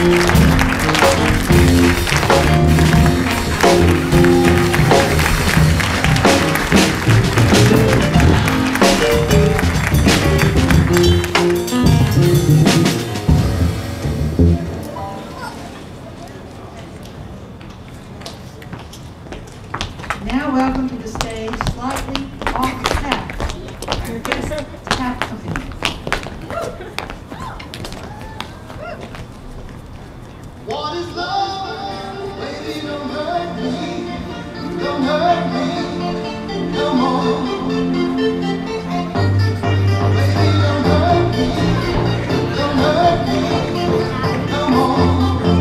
Now welcome to the stage, slightly off the path, your guest tap company. What is love? Baby, don't hurt me. Don't hurt me. Come on. Baby, don't hurt me. Don't hurt me. Come on.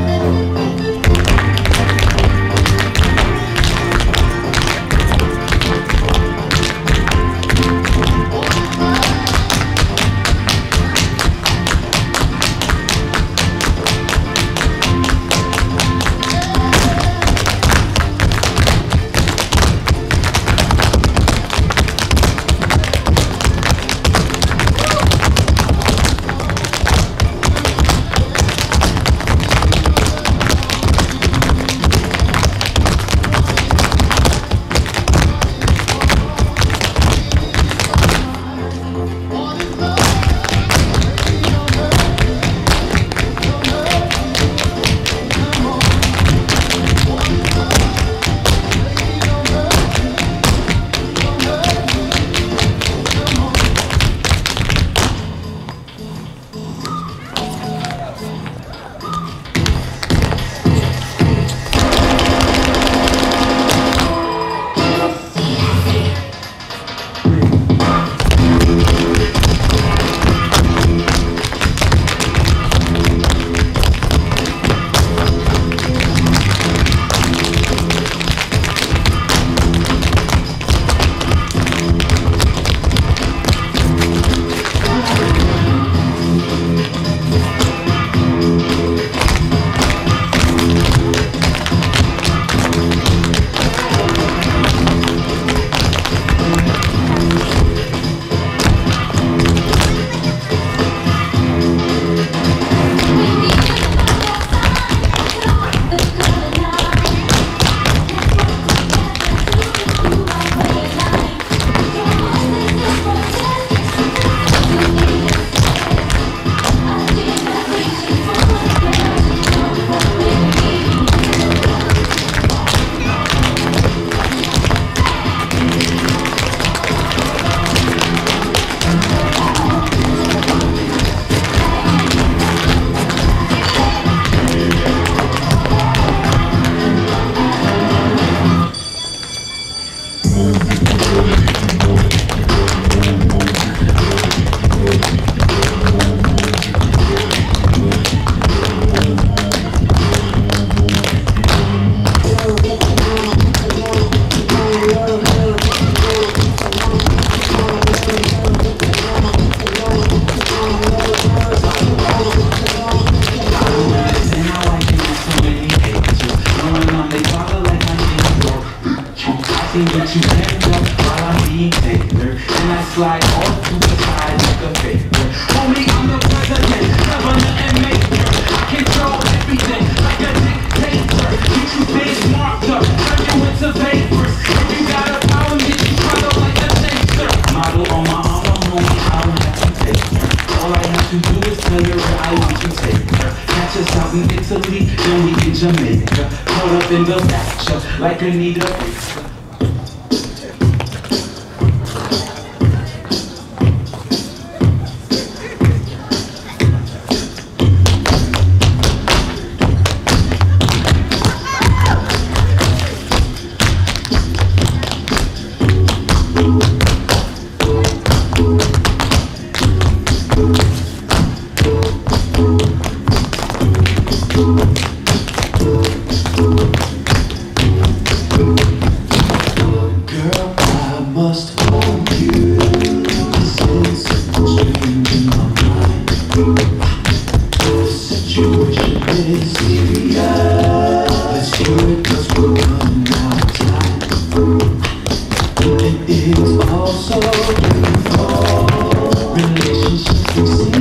That you end up while I'm being taker, and I slide off to the side like a faker. Homie, I'm the president, governor and maker. I control everything like a dictator. Get you big marked up, turn you into vapors. If you got a problem, get you swallowed like a chaser. Model on my armor, homie, I don't have to take her. All I have to do is tell her where I want to take her. Catch us out in Italy, then we in Jamaica. Caught up in the rapture like Anita Baker. It's also beautiful. Relationships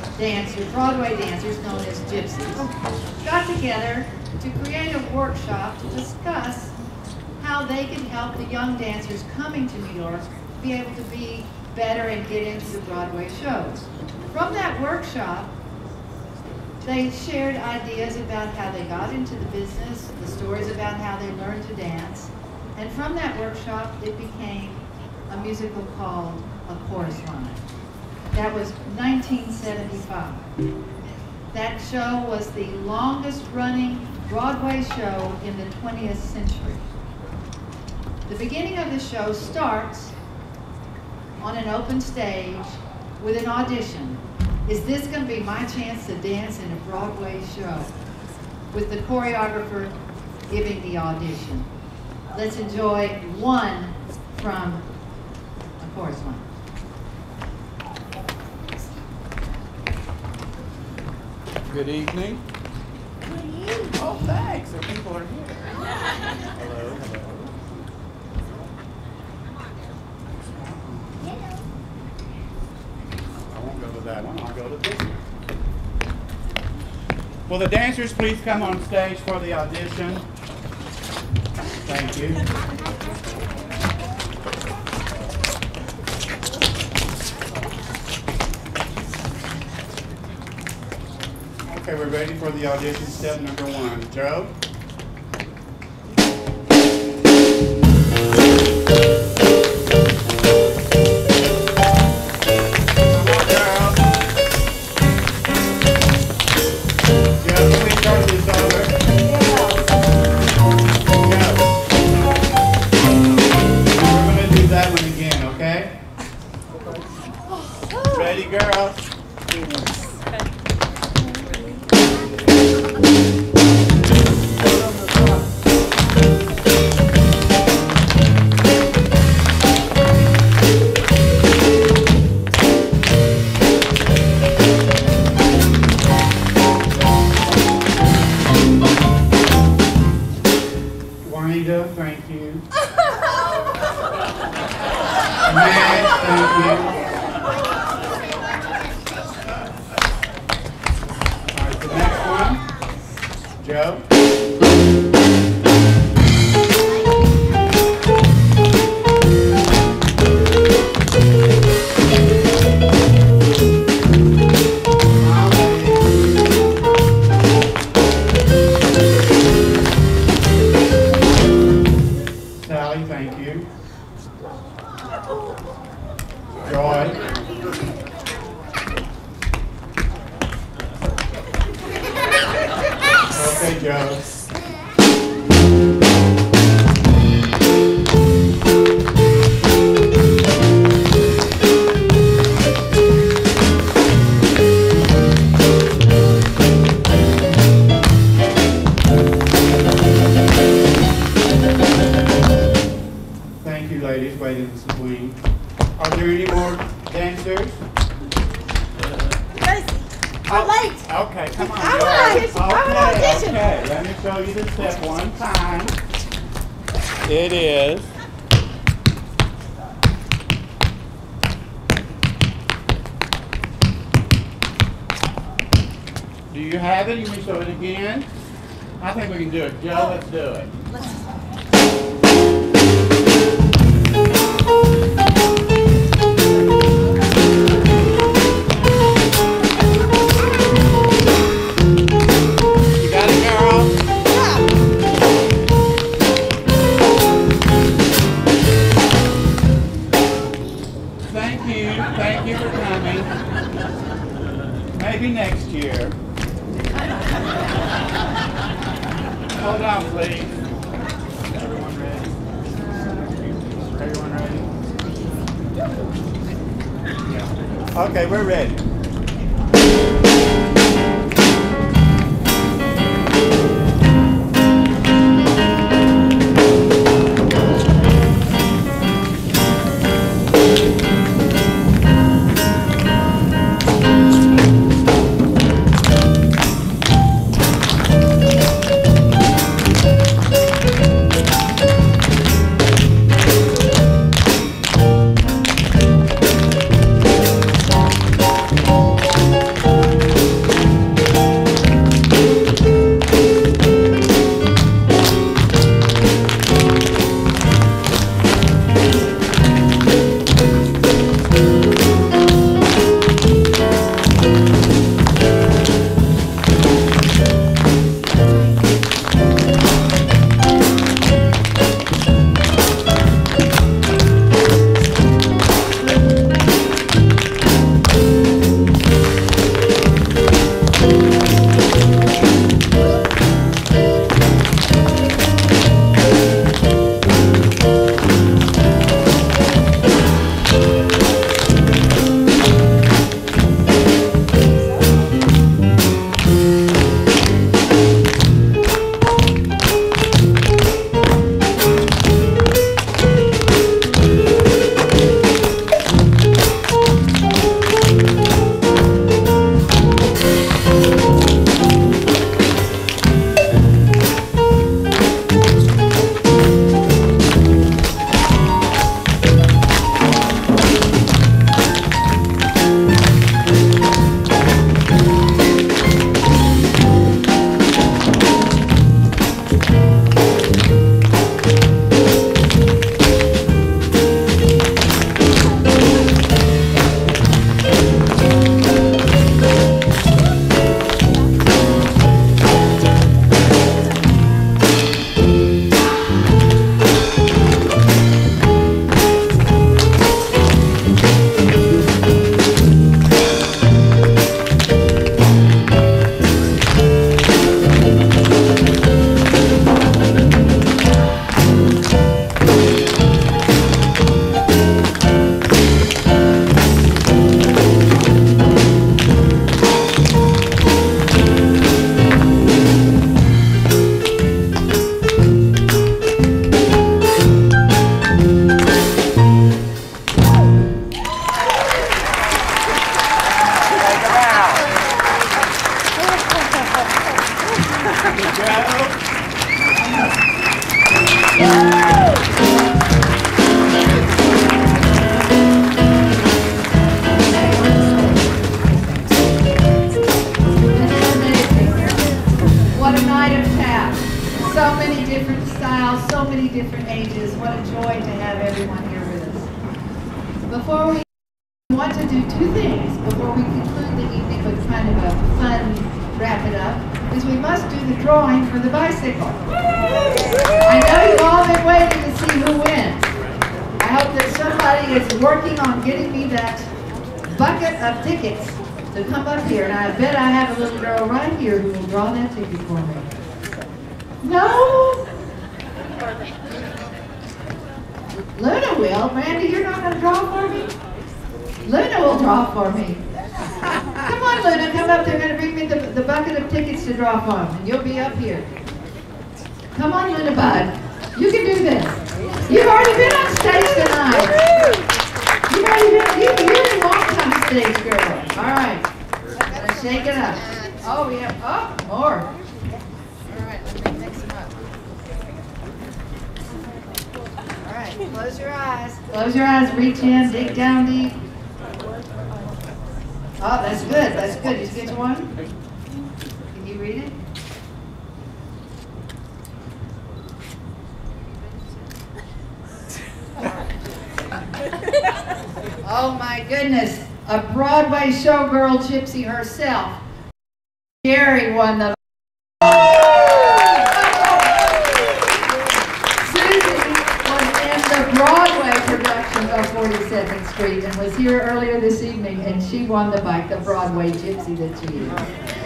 dancers, Broadway dancers known as gypsies, got together to create a workshop to discuss how they could help the young dancers coming to New York be able to be better and get into the Broadway shows. From that workshop, they shared ideas about how they got into the business, the stories about how they learned to dance, and from that workshop, it became a musical called A Chorus Line. That was 1975. That show was the longest running Broadway show in the 20th century. The beginning of the show starts on an open stage with an audition. Is this going to be my chance to dance in a Broadway show? With the choreographer giving the audition. Let's enjoy one from A Chorus Line. Good evening. Good evening. Oh, thanks. So people are here. Hello, hello. I won't go to that one. I'll go to this one. Will the dancers please come on stage for the audition? Thank you. Okay, we're ready for the audition step number 1. Joe? Come on, girls. Joe, can we start this over? Go. We're going to do that one again, okay? Ready, girls? Juanita, thank you. Matt, thank you. All right, the next one. Joe. Sally, thank you. Joy. Okay, Joe. Thank you, ladies. Waiting this queen. Are there any more dancers? Tracy, I'm late. Okay, come on. I want to audition. I want to audition. Okay, let me show you the step one time. It is. Do you have it? You want me to show it again? I think we can do it. Joe, let's do it. You got it, girl? Thank you. Thank you for coming. Maybe next year. Hold on, please. Everyone ready? Everyone ready? Yeah. Okay, we're ready. What a night of tap. So many different styles, so many different ages. What a joy to have everyone here with us. Before we want to do two things before we conclude the evening with kind of a fun wrap it up, is we must do the drawing for the bicycle. I know you've all been waiting to see who wins. I hope that somebody is working on getting me that bucket of tickets to come up here. And I bet I have a little girl right here who will draw that ticket for me. No? Luna will. Randy, you're not going to draw for me? Luna will draw for me. Come on, Luna, come up. They're going to bring me the bucket of tickets to draw from, and you'll be up here. Come on, Luna Bud. You can do this. You've already been on stage tonight. You've already been, you're a long-time stage girl. All right. Let's shake it up. Oh, we have, more. All right, let me mix them up. All right, close your eyes. Close your eyes, reach in, dig down deep. Oh, that's good, that's good. Did you get to one? Can you read it? Oh my goodness, a Broadway showgirl gypsy herself. Jerry won the Susie was in the Broadway production of 42nd Street and was here earlier this evening, and she won the bike, the Broadway gypsy that she is.